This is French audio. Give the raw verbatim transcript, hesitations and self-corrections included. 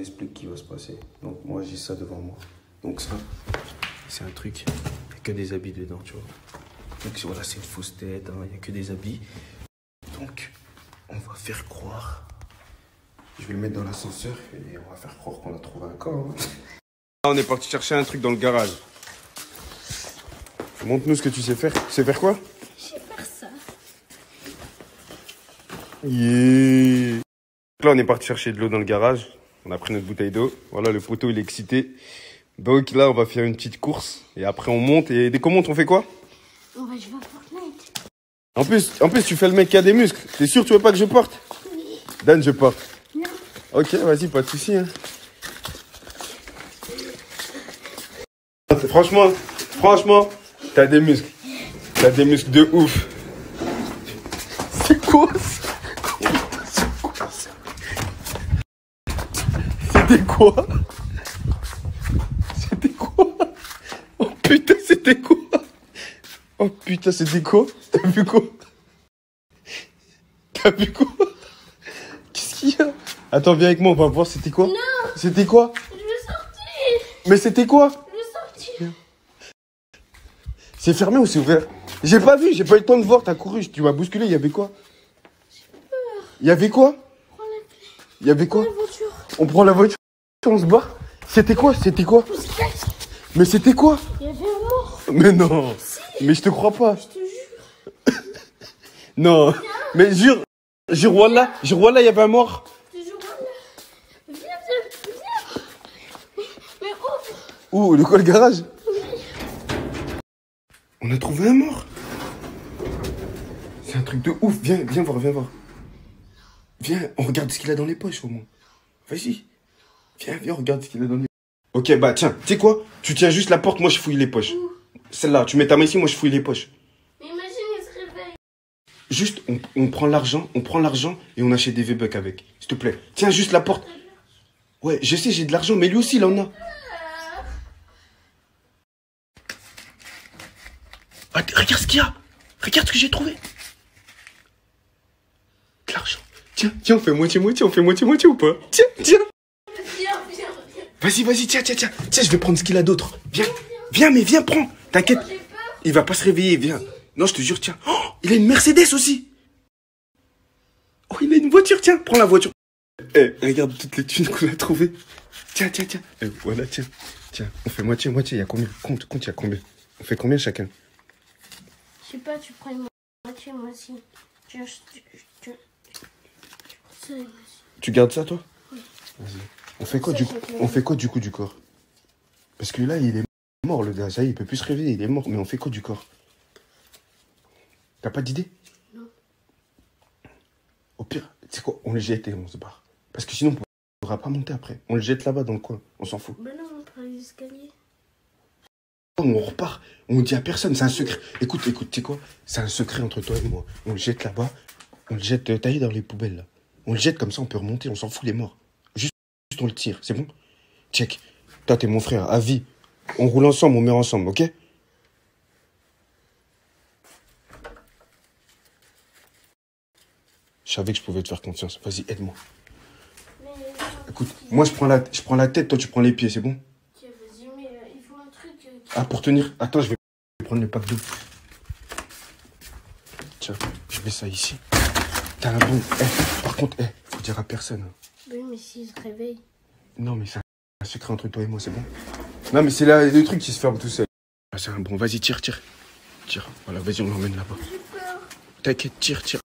explique ce qui va se passer. Donc moi j'ai ça devant moi. Donc ça, c'est un truc, il n'y a que des habits dedans, tu vois. Donc voilà, c'est une fausse tête, il hein, n'y a que des habits. Donc on va faire croire. Je vais le mettre dans l'ascenseur et on va faire croire qu'on a trouvé un corps. Hein. On est parti chercher un truc dans le garage. Montre-nous ce que tu sais faire. Tu sais faire quoi? Je sais faire ça. Yeah. Là, on est parti chercher de l'eau dans le garage. On a pris notre bouteille d'eau. Voilà, le poteau, il est excité. Donc là, on va faire une petite course. Et après, on monte. Et dès qu'on monte, on fait quoi? On va jouer à Fortnite. En plus, en plus, tu fais le mec qui a des muscles. T'es sûr, tu veux pas que je porte? Oui. Dan, je porte. Non. Ok, vas-y, pas de souci. Hein. Franchement, franchement, t'as des muscles. T'as des muscles de ouf. C'est quoi ça? C'était quoi? C'était quoi? Oh putain, c'était quoi? Oh putain, c'était quoi? T'as vu quoi? T'as vu quoi? Qu'est-ce qu'il y a? Attends, viens avec moi, on va voir c'était quoi? Non. C'était quoi? Je veux sortir. Mais c'était quoi? Je veux sortir. C'est fermé ou c'est ouvert? J'ai pas vu, j'ai pas eu le temps de voir, t'as couru, tu m'as bousculé, il y avait quoi? J'ai peur. Il y avait quoi? Prends la clé. Il y avait quoi? Prends la voiture. On prend la voiture, on se barre? C'était quoi? C'était quoi? Mais c'était quoi? Il y avait un mort. Mais non. Si. Mais je te crois pas. Je te jure. Non. Mais jure, jure Wallah, jure Wallah, il y avait un mort. Je te jure. Viens, viens, viens. Mais, mais ouvre. Où? De quoi, le garage? Oui. On a trouvé un mort. C'est un truc de ouf. Viens, viens voir, viens voir. Viens, on regarde ce qu'il a dans les poches au moins. Vas-y. Viens, viens, regarde ce qu'il a dans les poches. Ok, bah tiens, tu sais quoi? Tu tiens juste la porte, moi je fouille les poches. Celle-là, tu mets ta main ici, moi je fouille les poches. Mais imagine, il se réveille. Juste, on, on prend l'argent, on prend l'argent et on achète des V-Bucks avec. S'il te plaît. Tiens juste la porte. Ouais, je sais, j'ai de l'argent, mais lui aussi, il en a. Ah, regarde ce qu'il y a. Regarde ce que j'ai trouvé. De l'argent. Tiens, tiens, on fait moitié-moitié, on fait moitié-moitié ou pas? Tiens, tiens. Viens, viens, viens. Vas-y, vas-y, tiens, tiens, tiens. Tiens, je vais prendre ce qu'il a d'autre. Viens, viens, mais viens, prends. T'inquiète. J'ai peur. Il va pas se réveiller, viens. Non, je te jure, tiens. Oh, il a une Mercedes aussi. Oh, il a une voiture, tiens. Prends la voiture. Eh, regarde toutes les thunes qu'on a trouvées. Tiens, tiens, tiens. Eh, voilà, tiens. Tiens, on fait moitié-moitié. Il y a combien? Compte, compte, il y a combien? On fait combien chacun? Je sais pas, tu prends une moitié, moi aussi. Tu, tu, tu, tu, tu, Tu gardes ça, toi? Oui. Vas-y. On fait quoi Ça, du c'est coup? clair. On fait quoi du coup du corps? Parce que là, il est mort, le gars. Ça y est, il peut plus se réveiller, il est mort. Mais on fait quoi du corps? T'as pas d'idée? Non. Au pire, tu sais quoi? On le jette et on se barre. Parce que sinon, on ne pourra pas monter après. On le jette là-bas dans le coin. On s'en fout. Ben non, on prend les escaliers. On repart. On dit à personne. C'est un secret. Écoute, écoute, tu sais quoi? C'est un secret entre toi et moi. On le jette là-bas. On le jette euh, taillé dans les poubelles là. On le jette comme ça, on peut remonter. On s'en fout, les morts. Juste, juste on le tire. C'est bon? Check. Toi, t'es mon frère. À vie. On roule ensemble, on meurt ensemble, ok? Je savais que je pouvais te faire confiance. Vas-y, aide-moi. Mais, Écoute, moi je prends la, je prends la tête, toi tu prends les pieds, c'est bon? ok, vas-y, mais euh, il faut un truc. Euh, qui... Ah, pour tenir. Attends, je vais prendre le pack d'eau. Tiens, je mets ça ici. T'as un bon. Eh, par contre, eh, faut dire à personne. hein. Oui, mais s'il se réveille. Non, mais c'est un secret entre toi et moi, c'est bon? Non, mais c'est là le truc qui se ferme tout seul. Ah, c'est un bon. Vas-y, tire, tire. Tire. Voilà, vas-y, on l'emmène là-bas. J'ai peur. T'inquiète, tire, tire.